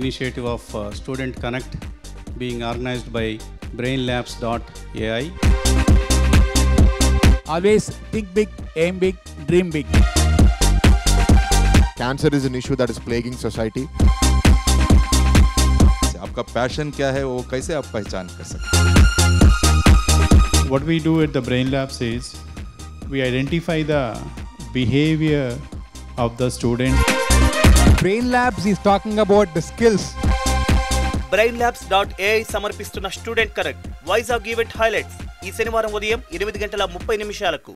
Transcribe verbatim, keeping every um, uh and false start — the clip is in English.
initiative of uh, Student Connect being organized by brain labs dot A I. Always think big, aim big, dream big. Cancer is an issue that is plaguing society. आपका passion क्या है वो कैसे आप पहचान कर सकते हैं? What we do at the Brain Labs is we identify the behavior of the student. Brain Labs is talking about the skills. Brain labs dot AI సమర్పిస్తున్న student connect Vizag event highlights ఈ శనివారం ఉదయం ఎనిమిది గంటల ముప్పై నిమిషాలకు